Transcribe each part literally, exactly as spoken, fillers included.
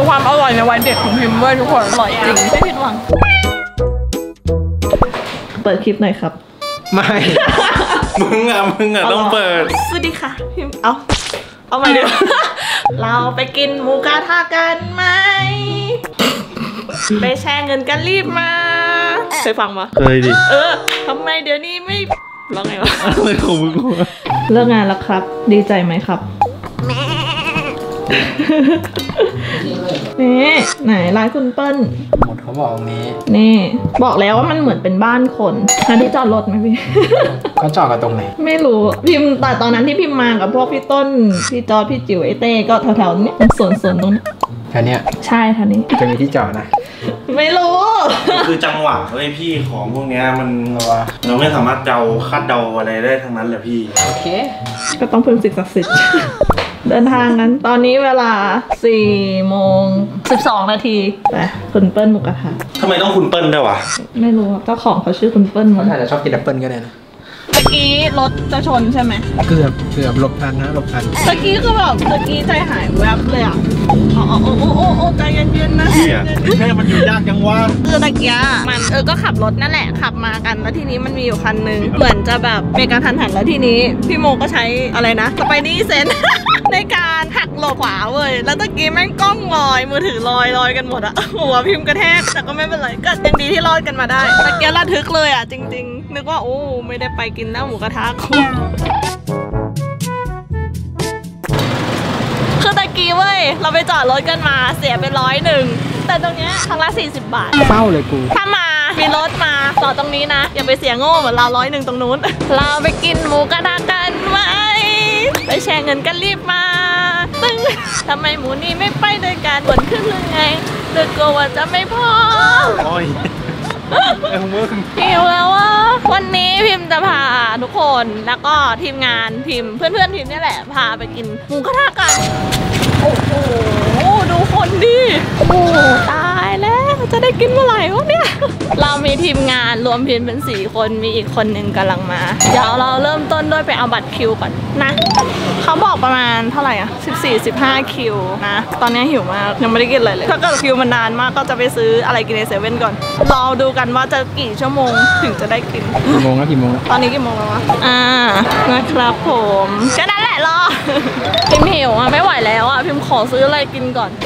ความอร่อยในวัยเด็กของพิมพ์ด้วยทุกคนอร่อยจริงไม่ผิดหวังเปิดคลิปหน่อยครับไม่มึงอ่ะมึงอ่ะต้องเปิดสวัสดีค่ะพิมพ์เอาเอาใหม่เดี๋ยวเราไปกินหมูกระทะกันไหมไปแชร์เงินกันรีบมาเคยฟังปะเคยดิเออทำไมเดี๋ยวนี้ไม่ร้องไงวะอะไรของมึงวะเลิกงานแล้วครับดีใจไหมครับนี่ไหนร้านคุณเปิ้ลหมดเขาบอกตรงนี้นี่บอกแล้วว่ามันเหมือนเป็นบ้านคนอันที่จอดรถไหมพี่เขาจอดกันตรงไหนไม่รู้พิมพ์แต่ตอนนั้นที่พิมพ์มากับพวกพี่ต้นพี่จอดพี่จิ๋วไอเต้ก็แถวๆนี้สวนสวนตรงนี้แค่นี้ใช่ท่านี้จะมีที่จอดนะไม่รู้คือจังหวะเฮ้ยพี่ของพวกนี้มันเราไม่สามารถเดาคาดเดาอะไรได้ทั้งนั้นเลยพี่โอเคก็ต้องพึ่งสิ่งศักดิ์สิทธิ์เดินทางนั้นตอนนี้เวลาสี่โมงสิบสองนาทีไปคุณเปิ้ลหมูกระทะทำไมต้องคุณเปิ้ลด้วยวะไม่รู้เจ้าของเขาชื่อคุณเปิ้ลมั้งเขาอาจจะชอบกินแอปเปิ้ลก็ได้นะเมื่อกี้รถจะชนใช่ไหมเกือบเกือบหลบทันนะหลบทันเมื่อกี้คือแบบเมื่อกี้ใจหายแวบเลยอ่ะอ๋อโอ้โอ้โอ้โอ้ใจเย็นๆนะเนี่ยแค่มันอยู่ยากจังวะคือตะกี้มันเออก็ขับรถนั่นแหละขับมากันแล้วทีนี้มันมีอยู่คันนึงเหมือนจะแบบเป็นการทันหันแล้วทีนี้พี่โมก็ใช้อะไรนะสไปนี่เซนในการหักหลบขวาเว้ยแล้วตะกี้แม่งกล้องลอยมือถือลอยลอยกันหมดอะหัวพิมพ์กระแทกแต่ก็ไม่เป็นไรก็ยังดีที่รอดกันมาได้ตะกี้ระทึกเลยอะจริงๆนึกว่าโอ้ไม่ได้ไปกินแล้วหมูกระทะคือตะกี้เว้ยเราไปจอดรถกันมาเสียไปร้อยหนึ่งแต่ตรงเนี้ยครั้งละสี่สิบบาทเป้าเลยกูถ้ามามีรถมาจอดตรงนี้นะอย่าไปเสียโง่เหมือนเราร้อยหนึ่งตรงนู้นเราไปกินหมูกระทะกันไหมไปแชร์เงินกันรีบมาตึ้งทำไมหมูนี่ไม่ไปด้วยกันบนขึ้นหรือไงหรือกลัวว่าจะไม่พอโอ้ยหิวแล้วอ่ะวันนี้พิมพ์จะพาทุกคนแล้วก็ทีมงานพิมพ์เพื่อนๆทีมนี่แหละพาไปกินหมูกระทะกันโอ้โหดูคนดิโอ้ตายแล้วจะได้กินเมื่อไหร่วะเนี่ยเรามีทีมงานรวมพิมพ์เป็นสี่คนมีอีกคนหนึ่งกำลังมาเดี๋ยวเราเริ่มต้นด้วยไปเอาบัตรคิวก่อนนะเขาบอกประมาณเท่าไหร่อ่ะสิบสี่ สิบห้าคิวนะตอนนี้หิวมากยังไม่ได้กินอะไรเลยถ้าเกิดคิวมันนานมากก็จะไปซื้ออะไรกินในเซเว่นก่อนรอดูกันว่าจะกี่ชั่วโมงถึงจะได้กินกี่โมงแล้วกี่โมงแล้วตอนนี้กี่โมงแล้ววะอ่านะครับผมก็นั่นแหละรอพิมหิวอ่ะไม่ไหวแล้วอ่ะพิมขอซื้ออะไรกินก่อน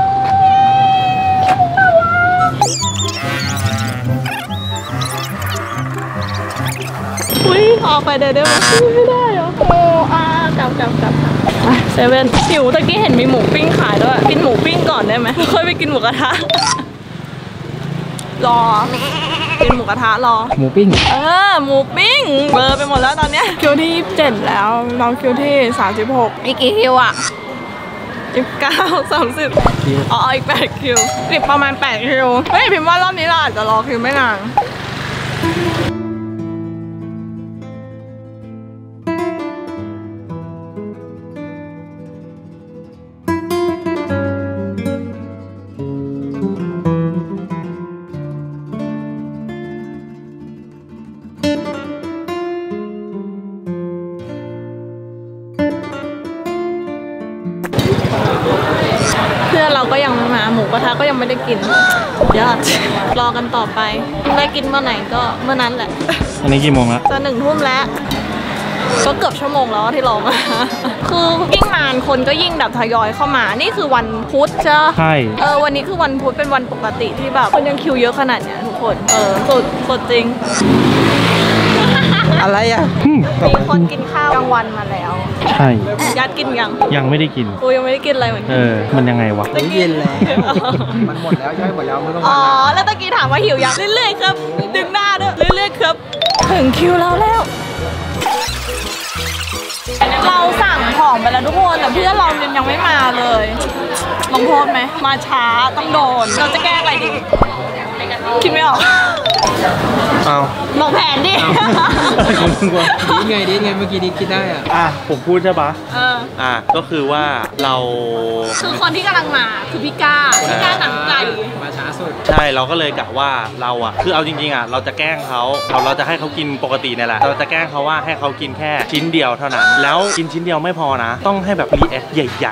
อุ้ยออกไปเดี๋ยวเดี๋ยวไม่ได้เหรอโอ้อากลับกลับกลับเซเว่นหิวตะกี้เห็นมีหมูปิ้งขายด้วยกินหมูปิ้งก่อนได้ไหมค่อยไปกินหมูกระทะรอกินหมูกระทะรอหมูปิ้งเออหมูปิ้งเบอร์ไปหมดแล้วตอนเนี้ยคิวที่ยี่สิบเจ็ดแล้วเราคิวที่สามสิบหกอีกกี่คิวอ่ะยี่สิบเก้า สามสิบอ๋ออีกแปดคิวอีกประมาณแปดคิวเฮ้ยพิมพ์ว่ารอบนี้เราอาจจะรอคิวไม่นานเพื่อนเราก็ยังมาหมูกระทะก็ยังไม่ได้กินยอดรอกันต่อไปได้กินเมื่อไหร่ก็เมื่อนั้นแหละอันนี้กี่โมงแล้วจะหนึ่งทุ่มแล้วก็เกือบชั่วโมงแล้วที่รอมาคือยิ่งนานคนก็ยิ่งแบบทยอยเข้ามานี่คือวันพุธใช่เออวันนี้คือวันพุธเป็นวันปกติที่แบบคนยังคิวเยอะขนาดเนี้ยทุกคนเออสุดสุดจริงอะไรอ่ะมีคนกินข้าวกลางวันมาแล้วใช่ยัดกินยังยังไม่ได้กินกูยังไม่ได้กินอะไรเหมือนกันเออมันยังไงวะตะกี้แล้วมันหมดแล้วย่อยหมดแล้วไม่ต้องอ๋อแล้วตะกี้ถามว่าหิวยังเรื่อยๆครับดึงหน้าด้วยเรื่อยๆครับถึงคิวเราแล้วเราสั่งของไปแล้วทุกคนแต่เพื่อนเรายังไม่มาเลยลงโทษไหมมาช้าต้องโดนเราจะแก้อะไรดีคิดไม่ออกเอาบอกแผนดิดีไงดีไงเมื่อกี้นี้คิดได้อ่ะอ่ะผมพูดใช่ปะเอออ่ะก็คือว่าเราคือคนที่กำลังมาคือพี่ก้าพี่ก้าหนังไก่มาช้าสุดใช่เราก็เลยกะว่าเราอ่ะคือเอาจริงๆอ่ะเราจะแกล้งเขาเราเราจะให้เขากินปกติเนี่ยแหละเราจะแกล้งเขาว่าให้เขากินแค่ชิ้นเดียวเท่านั้นแล้วกินชิ้นเดียวไม่พอนะต้องให้แบบรีแอคใหญ่ๆ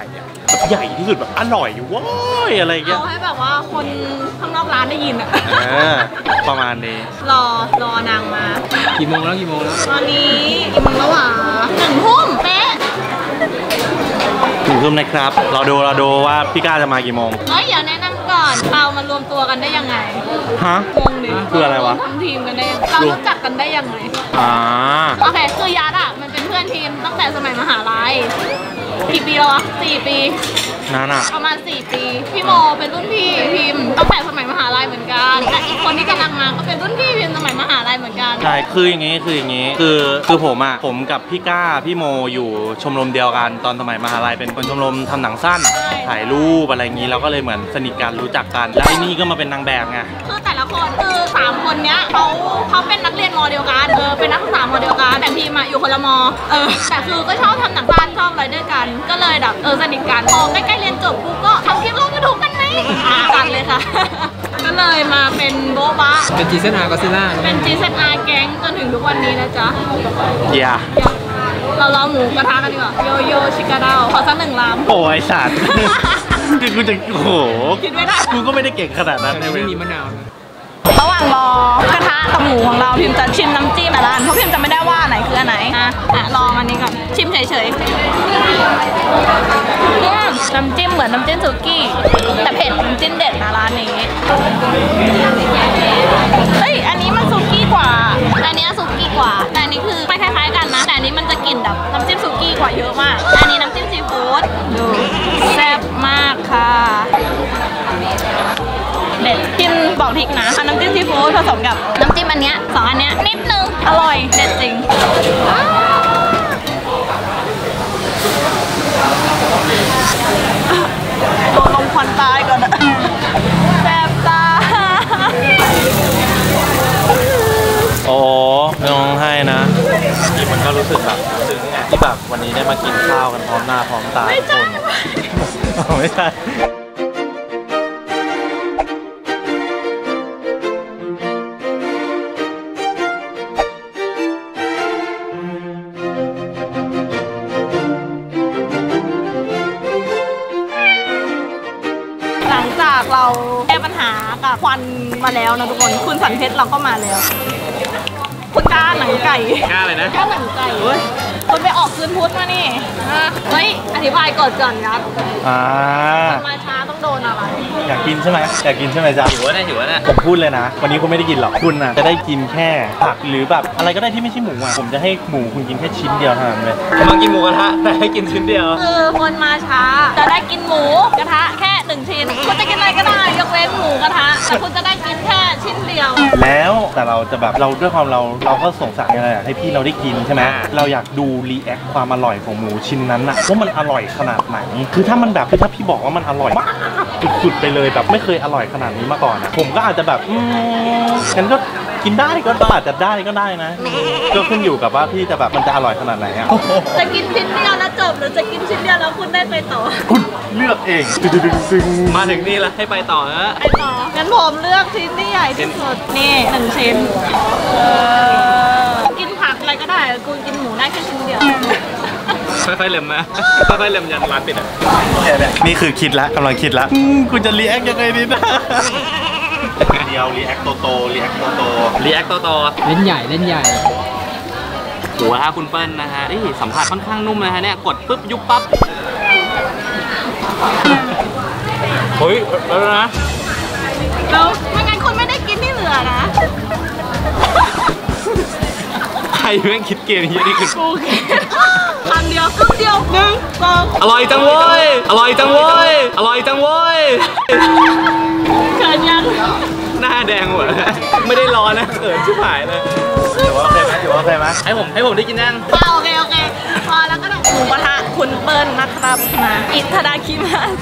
แบบใหญ่ที่สุดแบบอร่อยว้ายอะไรเงี้ยเอาให้แบบว่าคนข้างนอกร้านได้ยินอะเออประมาณนี้รอรอนางมากี่โมงแล้วกี่โมงแล้วตอนนี้กี่โมงแล้ววะหนึ่งทุ่มเป๊ะถึงทุ่มนะครับเราดูเราดูว่าพี่ก้าจะมากี่โมงเฮ้ยเดี๋ยวแนะนำก่อนเรามารวมตัวกันได้ยังไงฮะงงดิคืออะไรวะทำทีมกันได้ยังเรารู้จักกันได้ยังไงอ่าโอเคคือยัดอ่ะมันเป็นเพื่อนทีมตั้งแต่สมัยมหาลัยกี่ปีแล้ววะสี่ปีนั่นอ่ะประมาณสี่ปีพี่โมเป็นรุ่นพี่พิมพ์ตั้งแต่สมัยมหาลัยเหมือนกันและอีกคนที่กำลังมาก็เป็นรุ่นพี่พิมพ์สมัยมหาลัยเหมือนกันใช่คืออย่างงี้คืออย่างงี้คือคือผมอ่ะผมกับพี่ก้าพี่โมอยู่ชมรมเดียวกันตอนสมัยมหาลัยเป็นคนชมรมทำหนังสั้นถ่ายรูปอะไรอย่างงี้เราก็เลยเหมือนสนิทกันรู้จักกันแล้วไอ้นี่ก็มาเป็นนางแบบไงคือแต่ละคนคือสามคนเนี้ยเขาเขาเป็นนักเรียนมเดียวกันเออเป็นนักศึกษามเดียวกันแต่พิมพ์อะอยู่คนละมเออแต่คือก็ชอบทำหนังสั้นชอบอะไรด้วยกัน ก็เลยแบบเออสนิทกันพอใกล้ๆเรียนจบปุ๊บก็ทำคลิปลงยูทูบกันไหมกันเลยค่ะ ก็เลยมาเป็นโบ๊ะบะเป็นจีเซนอาร์ก็ซิล่าเป็น จี เซด อาร์ แก๊งจนถึงทุกวันนี้นะจ๊ะอย่าเรารอหมูกระทะกันดีกว่าโยโย่ชิคาดาวขอสักหนึ่งลำโอ้ยสัตว์ คือกูจะโอ้โหคิดไม่ได้กูก็ไม่ได้เก่งขนาดนั้นแต่นะเว้ไม่ยมีมะนาวนะระหว่างรอกระทะกับหมูของเราพิมจะชิมน้ำจิ้มแต่ละอันเพราะพิมจะไม่ได้ว่าอันไหนคืออันไหนอ่ะอ่ะลองอันนี้ก่อนชิมเฉยๆอืมน้ำจิ้มเหมือนน้ำจิ้มสุกี้แต่เผ็ดน้ำจิ้มเด็ดนะร้านนี้เฮ้ยอันนี้มันสุกี้กว่าอันนี้สุกี้กว่าแต่อันนี้คือไม่คล้ายๆกันนะแต่อันนี้มันจะกลิ่นแบบน้ำจิ้มสุกี้กว่าเยอะมากอันนี้น้ำจิ้มซีฟู้ดดูแซ่บมากค่ะเด็ดจิ้มบอกทิกนะเอาน้ำจิ้มซีฟู้ดผสมกับน้ำจิ้มอันเนี้ยสองอันเนี้ยนิดนึงอร่อยเด็ดจริงโดนลมควันตายก่อนอะแซ่บตาโอ้ไม่ต้องให้นะที่มันก็รู้สึกแบบซึ้งไงที่แบบวันนี้ได้มากินข้าวกันพร้อมหน้าพร้อมตาทุกคนไม่ใช่หลังจากเราแก้ปัญหากับควันมาแล้วนะทุกคนคุณสันเพชรเราก็มาแล้วคุณกล้าหนังไก่กล้าเลยนะกล้าหนังไก่เว้ยคุณไปออกคืนพุธมานี่อ่ะเฮ้ยอธิบายก่อนก่อนยัดอ่ามาช้าต้องโดนอะไรอยากกินใช่ไหมอยากกินใช่ไหมจ๊ะหิวนะหิวนะผมพูดเลยนะวันนี้คุณไม่ได้กินหรอกคุณน่ะจะได้กินแค่ผักหรือแบบอะไรก็ได้ที่ไม่ใช่หมูอ่ะผมจะให้หมูคุณกินแค่ชิ้นเดียวเท่านั้นเลยมากินหมูกระทะแต่ให้กินชิ้นเดียวคือคนมาช้าจะได้กินหมูกระทะแค่หนึ่งชิ้นคุณจะกินอะไรก็ได้ยกเว้นหมูกระทะแต่คุณจะได้กินแค่ชิ้นเดียวแล้วแต่เราจะแบบเราด้วยความเราเราก็สงสารอะไรอยากให้พี่เราได้กินใช่ไหมเราอยากดูรีแอคความอร่อยของหมูชิ้นนั้นน่ะว่ามันอร่อยขนาดไหนคือถ้ามันแบบคือถ้าพี่บอกว่ามันอร่อยมากสุดๆไปเลยแบบไม่เคยอร่อยขนาดนี้มาก่อนอะผมก็อาจจะแบบอืมฉันก็กินได้ก็อาจจะได้ก็ได้นะก็ขึ้นอยู่กับว่าพี่จะแบบมันจะอร่อยขนาดไหนอะจะกินชิ้นเดียวแล้วจบหรือจะกินชิ้นเดียวแล้วคุณได้ไปต่อคุณเลือกเองดึงๆมาถึงนี่แล้วให้ไปต่อนะไปต่องั้นผมเลือกชิ้นที่ใหญ่ที่สุดนี่หนึ่งชิ้นเออกินผักอะไรก็ได้กูกินหมูได้แค่ชิ้นเดียวค่อยๆเล็มนะค่อยๆเล็มยันร้านปิดอ่ะนี่คือคิดแล้วกำลังคิดแล้วคุณจะรีแอคยังไงดีนะเดียวรีแอคโตโตรีแอคโตโตรีแอคโตโตเล่นใหญ่เล่นใหญ่หมูกระทะคุณเปิ้ลนะฮะนี่สัมผัสค่อนข้างนุ่มนะฮะเนี่ยกดปุ๊บยุบปั๊บเฮ้ยแล้วนะแล้วไม่งั้นคุณไม่ได้กินที่เหลือนะใครแม่งคิดเกมนี้นี่คือกูกินคำเดียวครึ่งเดียวหนึ่งสองอร่อยจังเว้ยอร่อยจังเว้ยอร่อยจังเว้ยเกินยังหน้าแดงหมดแล้วไม่ได้รอนะเขินชิบหายเลยถือว่าโอเคไหมถือว่าโอเคไหมให้ผมให้ผมได้กินยังอ่ะโอเคโอเคพอแล้วก็ต้องหมูกระทะคุณเปิ้ลนะครับมาอิทาดาคิมัส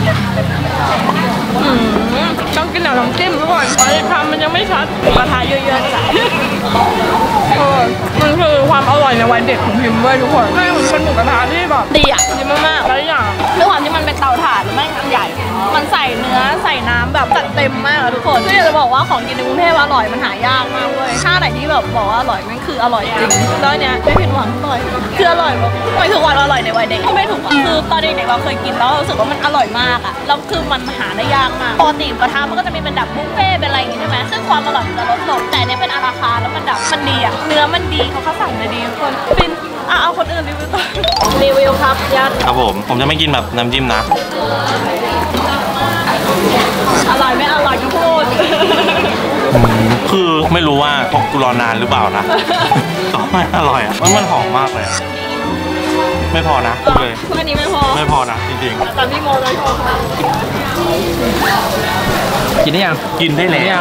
อืมต้องกินกับน้ำจิ้มทุกคนตอนนี้คำมันยังไม่ชัดหมูกระทะเยอะๆจ้ะเออมันคือความอร่อยในวัยเด็กของพิมพ์เว้ยทุกคนไม่มันเป็นหมูกระทะที่แบบดีอ่ะดีมากๆแล้วอย่างด้วยความที่มันเป็นเตาถ่านหรือไม่อันใหญ่ มันใส่เนื้อใส่น้ำแบบจัดเต็มมากอะทุกคนคืออยากจะบอกว่าของกินในกรุงเทพอร่อยมันหายากมากเว้ยถ้าไหนที่แบบบอกว่าอร่อยมันคืออร่อยจริงแล้วเนี้ยไม่ผิดหวังอร่อยคืออร่อยแบบไม่คือวันอร่อยในวัยเด็กไม่ถูกคือตอนเด็กๆเราเคยกินแล้วรู้สึกว่ามันอร่อยมากอะแล้วคือมันหาได้ยากมากปกติกระทะมันก็จะมีเป็นแบบบุฟเฟ่เป็นอะไรอย่างงี้ใช่ไหมซึ่งความอร่อยมันจะลดลงแต่เนี้ยเป็นอาราคาแล้วมันแบบมันดีอะเนื้อมันดีเขาเขาสั่งมาดีทุกคนฟินอ่ะเอาคนอื่นรีวิวต่อรีวิวครับยัดครับผมผมจะไม่กินแบบน้ำจิ้มนะอร่อยไม่อร่อยก็พูดคือไม่รู้ว่าพกกูรอนานหรือเปล่านะก็ไม่อร่อยอ่ะมันหอมมากเลยไม่พอนะเลยอันนี้ไม่พอไม่พอนะจริงๆแต่พี่โมเลยพอกินได้ยังกินได้แล้ว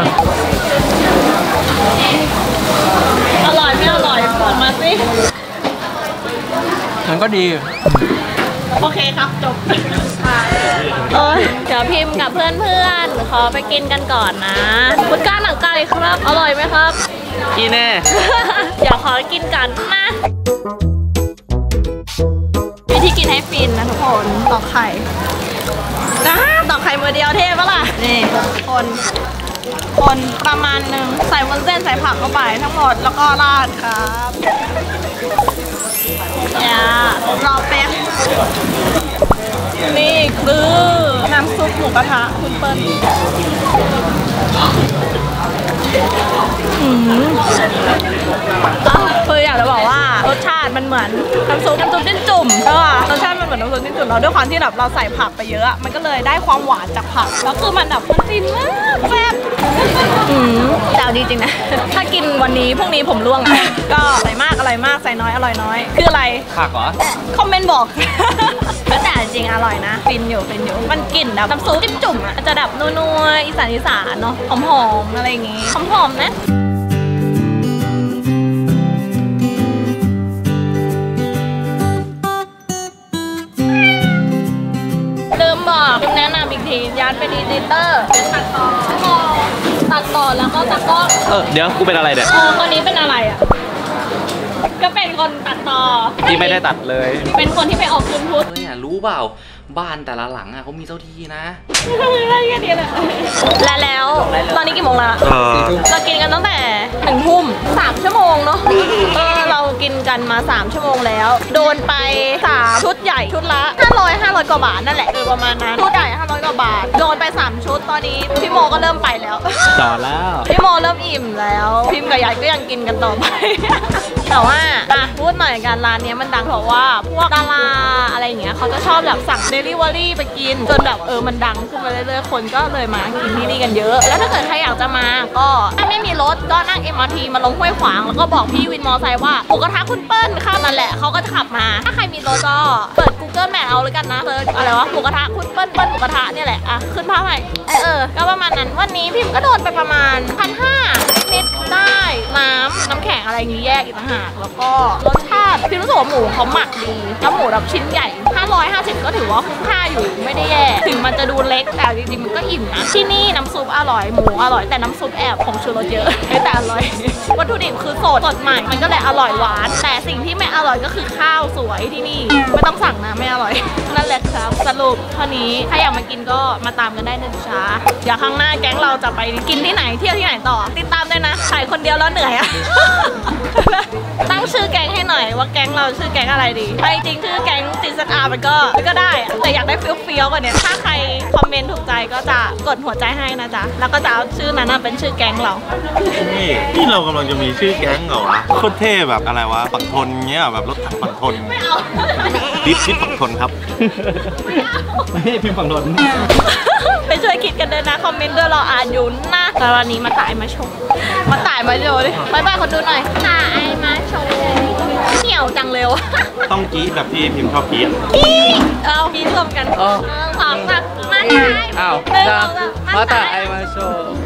อร่อยไม่อร่อยบอกมาสิมันก็ดีโอเคครับจบเออเดี๋ยวพิมพ์กับเพื่อนๆขอไปกินกันก่อนนะคุณก้าหนังไก่ครับอร่อยไหมครับกินแน่เดี๋ยวขอกินกันนะวิธีกินให้ฟินนะทุกคนตอกไข่นะตอกไข่มือเดียวเทปะล่ะนี่คนคนประมาณหนึ่งใส่วุ้นเส้นใส่ผักเข้าไปทั้งหมดแล้วก็ราดครับอย่ารอแป๊บนี่คือน้ำซุปหมูกระทะคุณเปิ้ลอืมคืออยากจะบอกว่ารสชาติมันเหมือนน้ำซุปน้ำซุปจิ้นจุ่มเออรสชาติมันเหมือนน้ำซุปจิ้นจุ่มเราด้วยความที่แบบเราใส่ผักไปเยอะมันก็เลยได้ความหวานจากผักแล้วคือมันแบบมันฟินมากแซ่บอืมแต่เอาดีจริงนะถ้ากินวันนี้พรุ่งนี้ผมร่วงก็อร่อยมากอร่อยมากใส่น้อยอร่อยน้อยคืออะไรผักเหรอคอมเมนต์บอกแต่จริงอร่อยนะฟินอยู่ฟินอยู่มันกลิ่นแบบน้ำซุปจิ้มจุ่มอ่ะจะแบบนัวๆอีสานอีสานเนาะหอมๆอะไรอย่างงี้หอมๆนะลืมบอกแนะนำอีกทียันเป็นอีดิเตอร์เป็นตัดต่อตัดต่อแล้วก็ตัดกล้องเออเดี๋ยวกูเป็นอะไรเนี่ยเออคนนี้เป็นอะไรอ่ะก็เป็นคนตัดต่อที่ไม่ได้ตัดเลยเป็นคนที่ไปออกคืนพุธเนี่ยรู้เปล่าบ้านแต่ละหลังอ่ะเขามีเจ้าที่นะอะไรกันเนี่ยและแล้วตอนนี้กี่โมงละเรากินกันตั้งแต่หนึ่งทุ่มสามชั่วโมงเนาะเออเรากินกันมาสามชั่วโมงแล้วโดนไปสามชุดใหญ่ชุดละห้าร้อยห้าร้อยกว่าบาทนั่นแหละโดยประมาณนั้นชุดใหญ่ห้าร้อยกว่าบาทโดนไปสามชุดตอนนี้พี่โมก็เริ่มไปแล้วต่อแล้วพี่โมเริ่มอิ่มแล้วพิมพ์กับยายก็ยังกินกันต่อไปแต่ว่าอ่ะพูดหน่อยกันร้านนี้มันดังเพราะว่าพวกดาราอะไรอย่างเงี้ยเขาจะชอบแบบสั่งเดลิเวอรี่ไปกินจนแบบเออมันดังขึ้นมาเรื่อยๆคนก็เลยมากินที่นี่กันเยอะแล้วถ้าเกิดใครอยากจะมาก็ถ้าไม่มีรถก็นั่ง เอ็ม อาร์ ที มาลงห้วยขวางแล้วก็บอกพี่วินมอไซค์ว่าหมูกระทะคุณเปิ้ลข้ามนั่นแหละเขาก็จะขับมาถ้าใครมีรถก็เปิด Google Map เอาเลยกันนะเปิดอะไรวะหมูกระทะคุณเปิ้ลเปิ้ลหมูกระทะเนี่ยแหละอ่ะขึ้นภาพให้เออก็ประมาณนั้นวันนี้พิมก็โดนไปประมาณพันห้านิดได้น้ำน้ำแข็งอะไรอย่างนี้แยกอีกต่างหากแล้วก็รสชาติพี่รู้สึกว่าหมูเขาหมักดีแล้วหมูแบบชิ้นใหญ่ห้าร้อยห้าสิบก็ถือว่าคุ้มค่าอยู่ไม่ได้แย่ถึงมันจะดูเล็กแต่จริงๆมันก็อิ่มนะที่นี่น้ำซุปอร่อยหมูอร่อยแต่น้ำซุปแอบผงชูรสเยอะแต่อร่อยวัตถุดิบคือสดสดใหม่มันก็เลยอร่อยหวานแต่สิ่งที่ไม่อร่อยก็คือข้าวสวยที่นี่ไม่ต้องสั่งนะไม่อร่อยนั่นแหละครับสรุปเท่านี้ถ้าอยากมากินก็มาตามกันได้นะจ๊ะเดี๋ยวครั้งหน้าแก๊งเราจะไปกินที่ไหนเที่ยวที่ไหนต่อติดตามด้วยนะถ่ายคนเดียวแล้วเหนื่อยอะตั้งชื่อแก๊งให้หน่อยว่าแก๊งเราชื่อแก๊งอะไรดีไปจริงชื่อแก๊งจินสตาร์มันก็ก็ได้แต่อยากได้เฟี้ยวๆกว่านี้ถ้าใครคอมเมนต์ถูกใจก็จะกดหัวใจให้นะจ๊ะแล้วก็จะเอาชื่อนั้นเป็นชื่อแก๊งเรานี่ที่เรากำลังจะมีชื่อแก๊งเหรอวะโคตรเท่แบบอะไรวะฝั่งทนเงี้ยแบบรถถังฝั่งทนไม่เอาดิฟดิฟฝั่งทนครับไม่ให้พิมพ์ฝั่งทนไปช่วยคิดกันด้วยนะคอมเมนต์ด้วยเราอ่านอยู่นะแต่วันนี้มาถ่ายมาชมมาถ่ายมาโชว์ดิบายบายคนดูหน่อยถ่ายมาโชว์เหี่ยวจังเร็วต้องกี้แบบที่พิมพ์ชอบกี้เอากี้รวมกันสองสามมาถ่ายอ้าวมาถ่ายมาโชว์